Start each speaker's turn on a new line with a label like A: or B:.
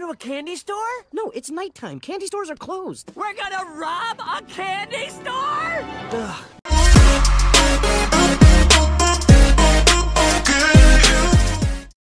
A: to a candy store?
B: No, it's nighttime. Candy stores are closed.
A: We're gonna rob a candy store?
B: Ugh,